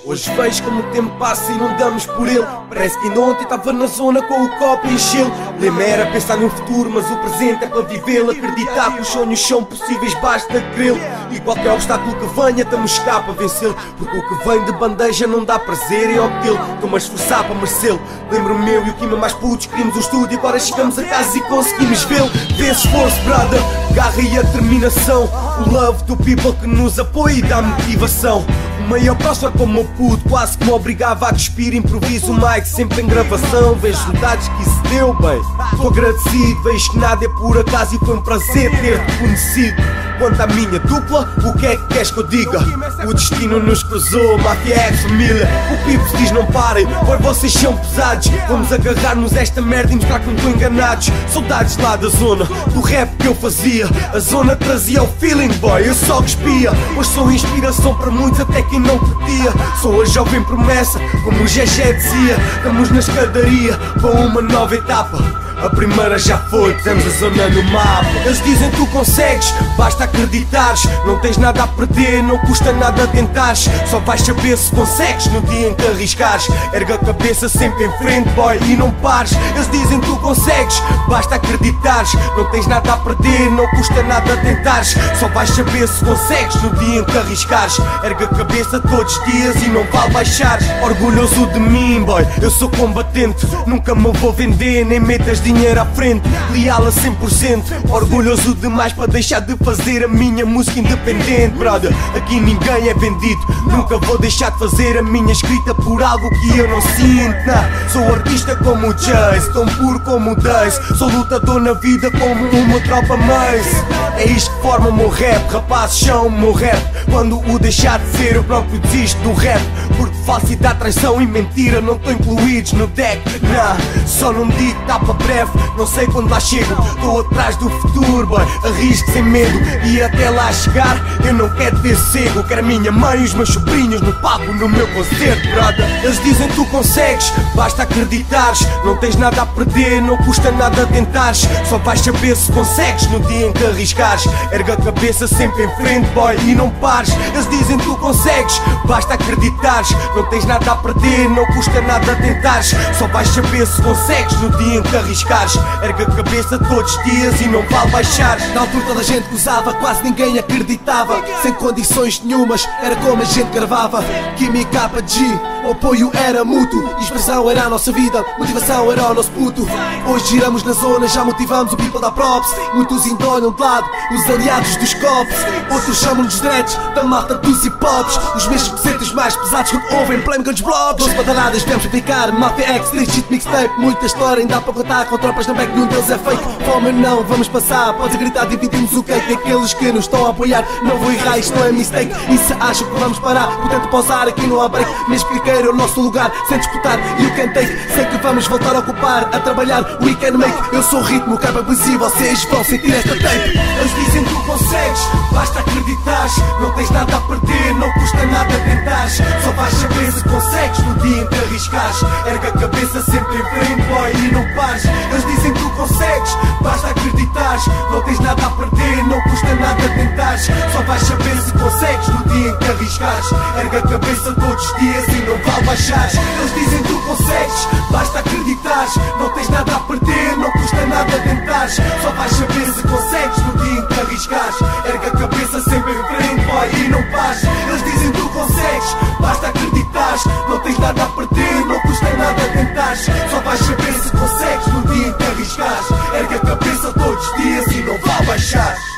Hoje vejo como o tempo passa e não damos por ele. Parece que ainda ontem estava na zona com o copo e encheu. Lema era pensar no futuro, mas o presente é para vivê-lo. Acreditar que os sonhos são possíveis, basta crê-lo. E qualquer obstáculo que venha, estamos cá para vencê-lo. Porque o que vem de bandeja não dá prazer em obtê-lo. Estou-me a esforçar para merecê-lo. Lembro o meu e o Kima mais putos, queríamos o estúdio. Agora chegamos a casa e conseguimos vê-lo. Vê esse esforço, brother, garra e a determinação. O love do people que nos apoia e dá motivação. O maior próximo é como o puto, quase que me obrigava a despir. Improviso o mic, sempre em gravação. Vejo saudades que isso deu bem. Estou agradecido, vejo que nada é por acaso e foi um prazer ter-te conhecido. Quanto à minha dupla, o que é que queres que eu diga? O destino nos cruzou, máfia é família. O Pipo diz não parem, pois vocês são pesados. Vamos agarrar-nos esta merda e mostrar que não estão enganados. Saudades lá da zona, do rap que eu fazia. A zona trazia o feeling, boy, eu só cuspia. Hoje sou inspiração para muitos, até quem não curtia. Sou a jovem promessa, como o GG dizia. Estamos na escadaria, para uma nova etapa. A primeira já foi, temos a zona no mapa. Eles dizem tu consegues, basta acreditares. Não tens nada a perder, não custa nada tentares. Só vais saber se consegues no dia em que arriscares. Erga a cabeça sempre em frente, boy, e não pares. Eles dizem tu consegues, basta acreditares. Não tens nada a perder, não custa nada tentares. Só vais saber se consegues no dia em que arriscares. Erga a cabeça todos os dias e não vale baixar. Orgulhoso de mim, boy, eu sou combatente. Nunca me vou vender, nem metas dinheiro à frente, leal a 100%. Orgulhoso demais para deixar de fazer a minha música independente, brother. Aqui ninguém é vendido. Nunca vou deixar de fazer a minha escrita por algo que eu não sinto, nah. Sou artista como o Chase, tão puro como o Dace. Sou lutador na vida como uma tropa Mace. É isto que forma o meu rap, rapazes são o meu rap. Quando o deixar de ser eu próprio desisto do rap. Porque falsidade, traição e mentira não estão incluídos no deck, nah. Só não digo tá para breve, não sei quando lá chego. Estou atrás do futuro, boy, arrisco sem medo. E até lá chegar, eu não quero ter cego. Quero a minha mãe e os meus sobrinhos no palco, no meu concerto, brother. Eles dizem tu consegues, basta acreditares. Não tens nada a perder, não custa nada tentares. Só vais saber se consegues no dia em que arriscares. Erga a cabeça sempre em frente, boy, e não pares. Eles dizem tu consegues, basta acreditares. Não tens nada a perder, não custa nada tentares. Só vais saber se consegues no dia em que arriscares. Erga a cabeça todos os dias e não vale baixar. Na altura toda a gente gozava, quase ninguém acreditava. Sem condições nenhumas, era como a gente gravava. Química G, o apoio era mútuo. Expressão era a nossa vida, motivação era o nosso puto. Hoje giramos na zona, já motivamos o people da props. Muitos ainda olham de lado, os aliados dos copos. Outros chamam-nos dreads, da malta dos hip-hops. Os mesmos que sentem os mais pesados quando ouvem polémica nos blogs. 12 badaladas, viemos aplicar, Mafia X, legit mixtape. Muita história ainda há para contar, com tropas no back, nenhum deles é fake. Fome não, vamos passar, podes gritar, dividimos o cake. Aqueles que nos estão a apoiar, não vou errar, isto não é mistake. E se acham que vamos parar, portanto pausar, aqui não há break. Mesmo expliqueiro é o nosso lugar, sem disputar, you can take. Sei que vamos voltar a ocupar, a trabalhar, we can make. Eu sou o ritmo, capa visível, vocês vão sentir esta tape. Eles dizem tu consegues, basta acreditares. Não tens nada a perder, não custa nada tentares. Só vais saber se consegues no dia em que arriscares. Erga a cabeça sempre em frente, boy, e não pares. Eles dizem tu consegues, basta acreditares. Não tens nada a perder, não custa nada tentares. Só vais saber se consegues no dia em que arriscares. Erga a cabeça todos os dias e não vale baixares. Eles dizem tu consegues, basta acreditares. Não tens nada a perder, não custa nada tentares. Só vais saber se consegues no dia em que arriscares. Erga a cabeça sempre em frente, boy, e não pares. Eles dizem tu consegues, basta acreditares. Não tens nada a perder, não custa nada tentares. Só vais saber se consegues no dia em que arriscares. Erga a cabeça todos os dias e não vale baixar.